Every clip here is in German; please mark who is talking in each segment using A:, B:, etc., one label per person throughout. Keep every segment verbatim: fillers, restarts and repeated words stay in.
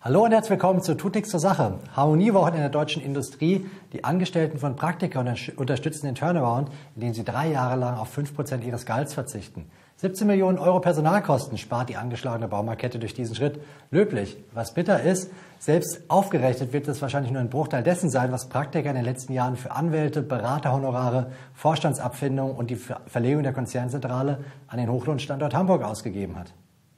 A: Hallo und herzlich willkommen zu Tut nichts zur Sache. Harmoniewochen in der deutschen Industrie. Die Angestellten von Praktika unterstützen den Turnaround, indem sie drei Jahre lang auf fünf Prozent ihres Gehalts verzichten. siebzehn Millionen Euro Personalkosten spart die angeschlagene Baumarkette durch diesen Schritt. Löblich. Was bitter ist, selbst aufgerechnet wird es wahrscheinlich nur ein Bruchteil dessen sein, was Praktika in den letzten Jahren für Anwälte, Beraterhonorare, Vorstandsabfindungen und die Verlegung der Konzernzentrale an den Hochlohnstandort Hamburg ausgegeben hat.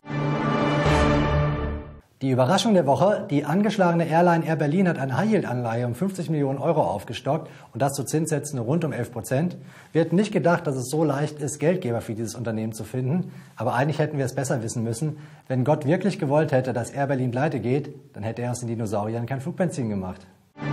A: Die Überraschung der Woche: Die angeschlagene Airline Air Berlin hat eine High-Yield-Anleihe um fünfzig Millionen Euro aufgestockt und das zu Zinssätzen rund um elf Prozent. Wir hätten nicht gedacht, dass es so leicht ist, Geldgeber für dieses Unternehmen zu finden. Aber eigentlich hätten wir es besser wissen müssen. Wenn Gott wirklich gewollt hätte, dass Air Berlin pleite geht, dann hätte er aus den Dinosauriern kein Flugbenzin gemacht.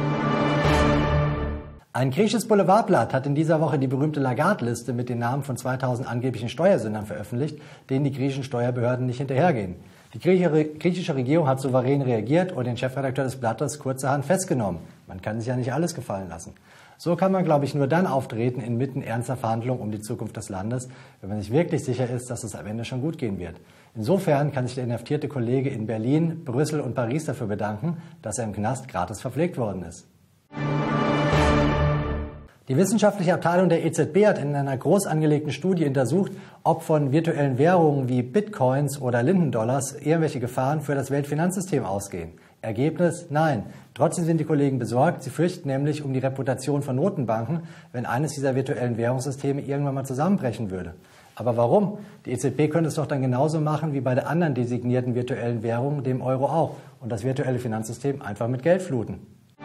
A: Ein griechisches Boulevardblatt hat in dieser Woche die berühmte Lagarde-Liste mit den Namen von zweitausend angeblichen Steuersündern veröffentlicht, denen die griechischen Steuerbehörden nicht hinterhergehen. Die griechische Regierung hat souverän reagiert und den Chefredakteur des Blattes kurzerhand festgenommen. Man kann sich ja nicht alles gefallen lassen. So kann man, glaube ich, nur dann auftreten inmitten ernster Verhandlungen um die Zukunft des Landes, wenn man sich wirklich sicher ist, dass es am Ende schon gut gehen wird. Insofern kann sich der inhaftierte Kollege in Berlin, Brüssel und Paris dafür bedanken, dass er im Knast gratis verpflegt worden ist. Die wissenschaftliche Abteilung der E Z B hat in einer groß angelegten Studie untersucht, ob von virtuellen Währungen wie Bitcoins oder Linden-Dollars irgendwelche Gefahren für das Weltfinanzsystem ausgehen. Ergebnis: Nein. Trotzdem sind die Kollegen besorgt. Sie fürchten nämlich um die Reputation von Notenbanken, wenn eines dieser virtuellen Währungssysteme irgendwann mal zusammenbrechen würde. Aber warum? Die E Z B könnte es doch dann genauso machen wie bei der anderen designierten virtuellen Währung, dem Euro auch, und das virtuelle Finanzsystem einfach mit Geld fluten.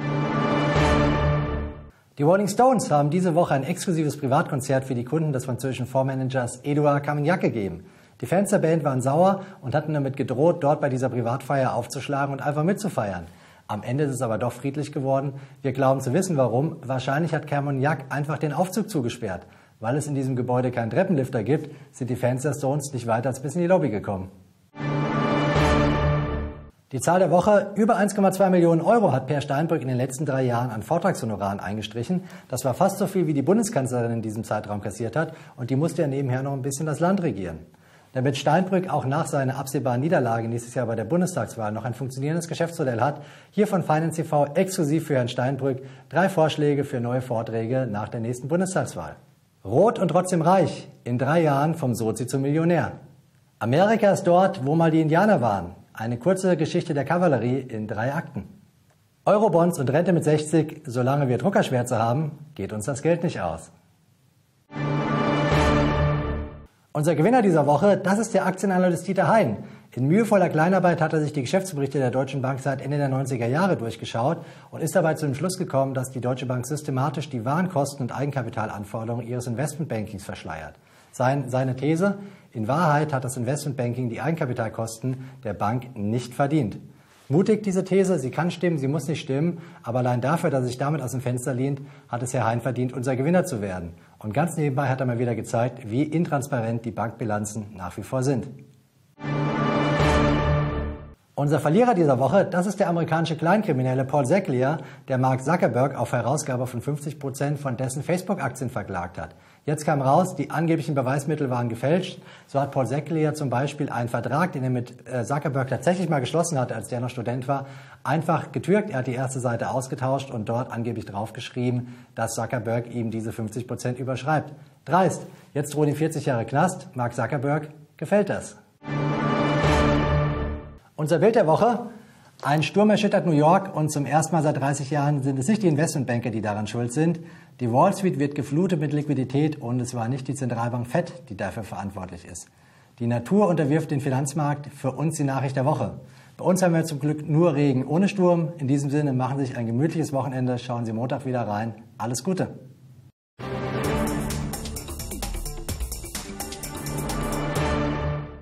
A: Die Rolling Stones haben diese Woche ein exklusives Privatkonzert für die Kunden des französischen Fondsmanagers Edouard Carmignac gegeben. Die Fans der Band waren sauer und hatten damit gedroht, dort bei dieser Privatfeier aufzuschlagen und einfach mitzufeiern. Am Ende ist es aber doch friedlich geworden. Wir glauben zu wissen, warum. Wahrscheinlich hat Carmignac einfach den Aufzug zugesperrt. Weil es in diesem Gebäude keinen Treppenlifter gibt, sind die Fans der Stones nicht weiter als bis in die Lobby gekommen. Die Zahl der Woche: Über eins Komma zwei Millionen Euro hat Peer Steinbrück in den letzten drei Jahren an Vortragshonoraren eingestrichen. Das war fast so viel, wie die Bundeskanzlerin in diesem Zeitraum kassiert hat, und die musste ja nebenher noch ein bisschen das Land regieren. Damit Steinbrück auch nach seiner absehbaren Niederlage nächstes Jahr bei der Bundestagswahl noch ein funktionierendes Geschäftsmodell hat, hier von Finance T V exklusiv für Herrn Steinbrück drei Vorschläge für neue Vorträge nach der nächsten Bundestagswahl. Rot und trotzdem reich: In drei Jahren vom Sozi zum Millionär. Amerika ist dort, wo mal die Indianer waren. Eine kurze Geschichte der Kavallerie in drei Akten. Eurobonds und Rente mit sechzig: Solange wir Druckerschwärze haben, geht uns das Geld nicht aus. Unser Gewinner dieser Woche, das ist der Aktienanalyst Dieter Hein. In mühevoller Kleinarbeit hat er sich die Geschäftsberichte der Deutschen Bank seit Ende der neunziger Jahre durchgeschaut und ist dabei zu dem Schluss gekommen, dass die Deutsche Bank systematisch die Warenkosten und Eigenkapitalanforderungen ihres Investmentbankings verschleiert. Sein, seine These: In Wahrheit hat das Investmentbanking die Eigenkapitalkosten der Bank nicht verdient. Mutig diese These, sie kann stimmen, sie muss nicht stimmen, aber allein dafür, dass er sich damit aus dem Fenster lehnt, hat es Herr Hein verdient, unser Gewinner zu werden. Und ganz nebenbei hat er mal wieder gezeigt, wie intransparent die Bankbilanzen nach wie vor sind. Unser Verlierer dieser Woche, das ist der amerikanische Kleinkriminelle Paul Sacklea, der Mark Zuckerberg auf Herausgabe von fünfzig Prozent von dessen Facebook-Aktien verklagt hat. Jetzt kam raus, die angeblichen Beweismittel waren gefälscht. So hat Paul Sacklea zum Beispiel einen Vertrag, den er mit Zuckerberg tatsächlich mal geschlossen hatte, als der noch Student war, einfach getürkt. Er hat die erste Seite ausgetauscht und dort angeblich draufgeschrieben, dass Zuckerberg ihm diese fünfzig Prozent überschreibt. Dreist. Jetzt drohen ihm vierzig Jahre Knast. Mark Zuckerberg gefällt das. Unser Bild der Woche: Ein Sturm erschüttert New York und zum ersten Mal seit dreißig Jahren sind es nicht die Investmentbanker, die daran schuld sind. Die Wall Street wird geflutet mit Liquidität und es war nicht die Zentralbank Fed, die dafür verantwortlich ist. Die Natur unterwirft den Finanzmarkt, für uns die Nachricht der Woche. Bei uns haben wir zum Glück nur Regen ohne Sturm. In diesem Sinne, machen Sie sich ein gemütliches Wochenende, schauen Sie Montag wieder rein. Alles Gute!